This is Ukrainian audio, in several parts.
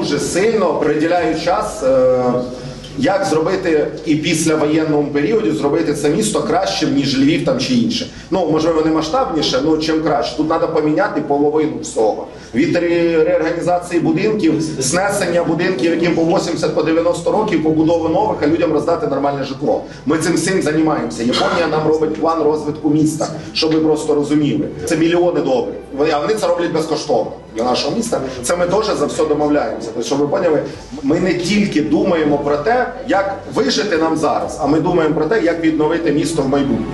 дуже сильно приділяють час, як зробити і після воєнному періоді зробити це місто кращим, ніж Львів там чи інше. Ну, можливо, не масштабніше, але чим краще. Тут треба поміняти половину всього. Від реорганізації будинків, знесення будинків, яким по 80, по 90 років, побудови нових, а людям роздати нормальне житло. Ми цим всім займаємося. Японія нам робить план розвитку міста, щоб ви просто розуміли. Це мільйони доларів. А вони це роблять безкоштовно для нашого міста. Це ми теж за все домовляємося. Тобто, щоб ви поняли, ми не тільки думаємо про те, як вижити нам зараз, а ми думаємо про те, як відновити місто в майбутньому.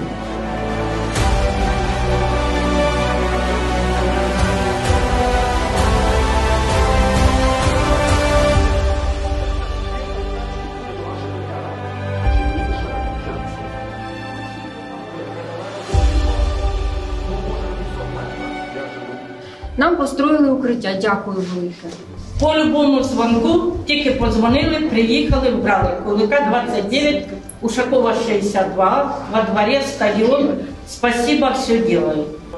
Нам построїли укриття. Дякую велике. По любому дзвонку, тільки подзвонили, приїхали, вбрали. Кулика 29, Ушакова 62, во дворе стадион. Спасибо, все делают.